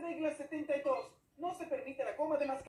Regla 72. No se permite la coma de mascarilla.